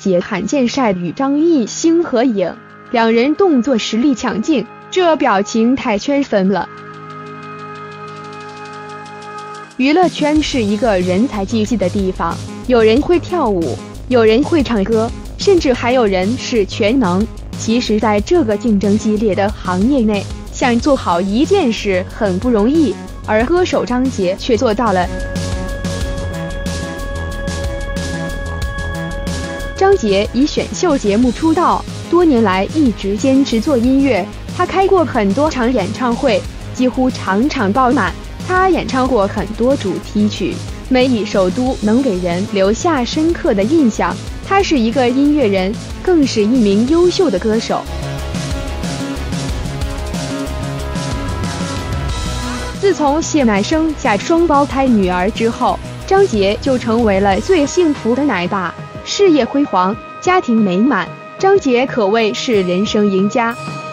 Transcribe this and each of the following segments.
杰罕见晒与张艺兴合影，两人动作实力强劲，这表情太圈粉了。娱乐圈是一个人才济济的地方，有人会跳舞，有人会唱歌，甚至还有人是全能。其实在这个竞争激烈的行业内，想做好一件事很不容易，而歌手张杰却做到了。张杰以选秀节目出道，多年来一直坚持做音乐。他开过很多场演唱会，几乎场场爆满。他演唱过很多主题曲，每一首都能给人留下深刻的印象。他是一个音乐人，更是一名优秀的歌手。自从谢乃生下双胞胎女儿之后，张杰就成为了最幸福的奶爸，事业辉煌，家庭美满，张杰可谓是人生赢家。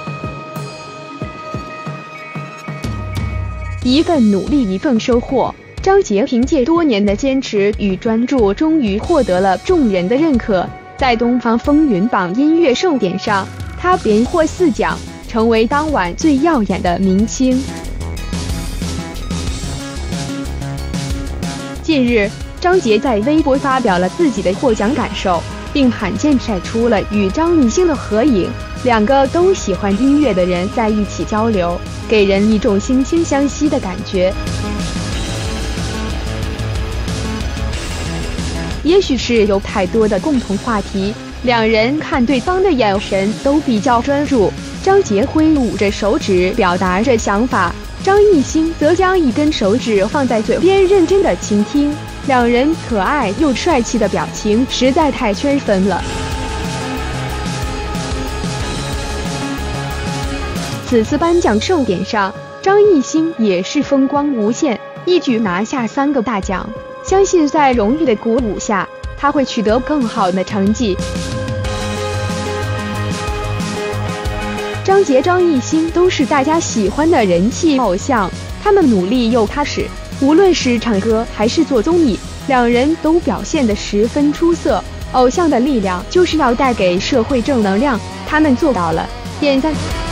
一份努力一份收获，张杰凭借多年的坚持与专注，终于获得了众人的认可。在东方风云榜音乐盛典上，他连获4奖，成为当晚最耀眼的明星。近日，张杰在微博发表了自己的获奖感受，并罕见晒出了与张艺兴的合影。两个都喜欢音乐的人在一起交流，给人一种惺惺相惜的感觉。也许是有太多的共同话题，两人看对方的眼神都比较专注。张杰挥舞着手指表达着想法，张艺兴则将一根手指放在嘴边认真的倾听。两人可爱又帅气的表情实在太圈粉了。此次颁奖盛典上，张艺兴也是风光无限，一举拿下3个大奖。相信在荣誉的鼓舞下，他会取得更好的成绩。张杰、张艺兴都是大家喜欢的人气偶像，他们努力又踏实，无论是唱歌还是做综艺，两人都表现得十分出色。偶像的力量就是要带给社会正能量，他们做到了，点赞。